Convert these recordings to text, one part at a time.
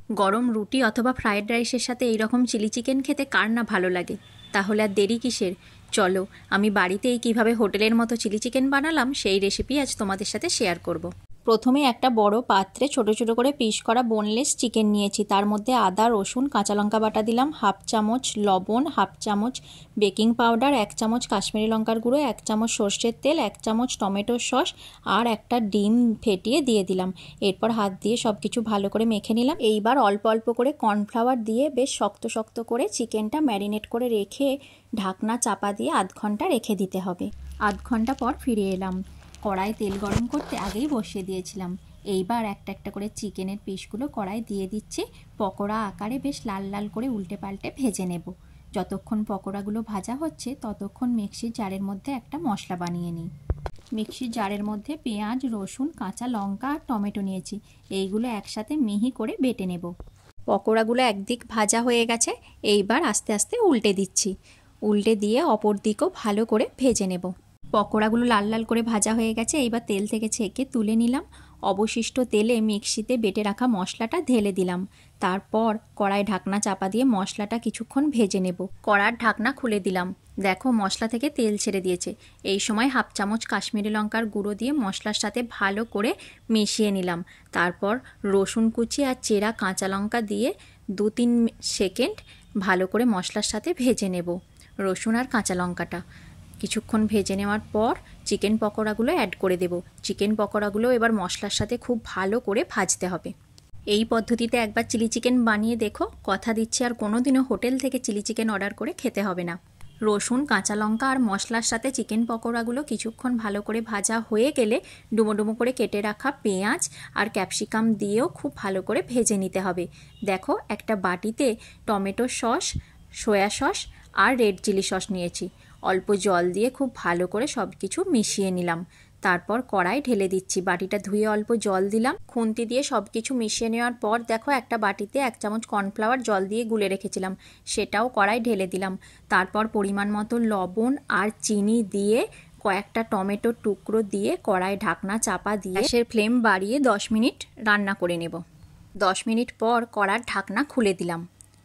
গরম রুটি অথবা ফ্রায়েড রাইসের সাথে এইরকম চিলি চিকেন খেতে কার না ভালো লাগে। তাহলে আর দেরি কিসের, চলো আমি বাড়িতেই কিভাবে হোটেলের মতো চিলি চিকেন বানালাম সেই রেসিপি আজ তোমাদের সাথে শেয়ার করব। প্রথমে একটা বড় পাত্রে ছোট ছোট করে পিস করা বোনলেস চিকেন নিয়েছি। তার মধ্যে আদা, রসুন, কাঁচা লঙ্কা বাটা দিলাম, হাফ চামচ লবণ, হাফ চামচ বেকিং পাউডার, 1 চামচ কাশ্মীরি লঙ্কার গুঁড়ো, 1 চামচ সর্ষের তেল, 1 চামচ টমেটো সস আর একটা ডিম ফেটিয়ে দিয়ে দিলাম। এরপর হাত দিয়ে সব কিছু ভালো করে মেখে নিলাম। এইবার অল্প অল্প করে কর্নফ্লাওয়ার দিয়ে বেশ শক্ত শক্ত করে চিকেনটা ম্যারিনেট করে রেখে ঢাকনা চাপা দিয়ে আধ ঘন্টা রেখে দিতে হবে। আধ ঘন্টা পর ফিরে এলাম। কড়াই তেল গরম করতে আগেই বসিয়ে দিয়েছিলাম। এইবার একটা একটা করে চিকেনের পিসগুলো কড়াই দিয়ে দিচ্ছি। পকোড়া আকারে বেশ লাল লাল করে উল্টে পাল্টে ভেজে নেব। যতক্ষণ পকোড়াগুলো ভাজা হচ্ছে ততক্ষণ মিক্সির জারের মধ্যে একটা মশলা বানিয়ে নিই। মিক্সির জারের মধ্যে পেঁয়াজ, রসুন, কাঁচা লঙ্কা আর টমেটো নিয়েছি। এইগুলো একসাথে মিহি করে বেটে নেব। পকোড়াগুলো একদিক ভাজা হয়ে গেছে, এইবার আস্তে আস্তে উল্টে দিচ্ছি। উল্টে দিয়ে অপর দিকও ভালো করে ভেজে নেব। পকোড়াগুলো লাল লাল করে ভাজা হয়ে গেছে, এইবার তেল থেকে ছেঁকে তুলে নিলাম। অবশিষ্ট তেলে মিক্সিতে বেটে রাখা মশলাটা ঢেলে দিলাম। তারপর কড়াই ঢাকনা চাপা দিয়ে মশলাটা কিছুক্ষণ ভেজে নেব। কড়ার ঢাকনা খুলে দিলাম। দেখো মশলা থেকে তেল ছেড়ে দিয়েছে। এই সময় হাফ চামচ কাশ্মীরি লঙ্কার গুঁড়ো দিয়ে মশলার সাথে ভালো করে মিশিয়ে নিলাম। তারপর রসুন কুচি আর চেরা কাঁচা লঙ্কা দিয়ে 2-3 সেকেন্ড ভালো করে মশলার সাথে ভেজে নেব রসুন আর কাঁচা লঙ্কাটা। কিছুক্ষণ ভেজে নেওয়ার পর চিকেন পকোড়াগুলো অ্যাড করে দেব। চিকেন পকোড়াগুলো এবার মশলার সাথে খুব ভালো করে ভাজতে হবে। এই পদ্ধতিতে একবার চিলি চিকেন বানিয়ে দেখো, কথা দিচ্ছি আর কোনোদিনও হোটেল থেকে চিলি চিকেন অর্ডার করে খেতে হবে না। রসুন, কাঁচা লঙ্কা আর মশলার সাথে চিকেন পকোড়াগুলো কিছুক্ষণ ভালো করে ভাজা হয়ে গেলে ডুমো ডুমো করে কেটে রাখা পেঁয়াজ আর ক্যাপসিকাম দিয়েও খুব ভালো করে ভেজে নিতে হবে। দেখো একটা বাটিতে টমেটো সস, সয়া সস আর রেড চিলি সস নিয়েছি। অল্প জল দিয়ে খুব ভালো করে সব কিছু মিশিয়ে নিলাম। তারপর কড়াই ঢেলে দিচ্ছি। বাটিটা ধুয়ে অল্প জল দিলাম। খুন্তি দিয়ে সব কিছু মিশিয়ে নেওয়ার পর দেখো একটা বাটিতে 1 চামচ কর্নফ্লাওয়ার জল দিয়ে গুলে রেখেছিলাম, সেটাও কড়াই ঢেলে দিলাম। তারপর পরিমাণ মতো লবণ আর চিনি দিয়ে কয়েকটা টমেটোর টুকরো দিয়ে কড়াই ঢাকনা চাপা দিয়ে গ্যাসের ফ্লেম বাড়িয়ে 10 মিনিট রান্না করে নেব। 10 মিনিট পর কড়ার ঢাকনা খুলে দিলাম।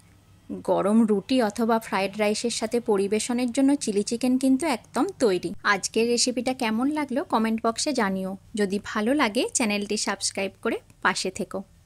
গরম রুটি অথবা ফ্রায়েড রাইসের সাথে পরিবেশনের জন্য চিলি চিকেন কিন্তু একদম তৈরি। আজকের রেসিপিটা কেমন লাগলো কমেন্ট বক্সে জানিও। যদি ভালো লাগে চ্যানেলটি সাবস্ক্রাইব করে পাশে থেকো।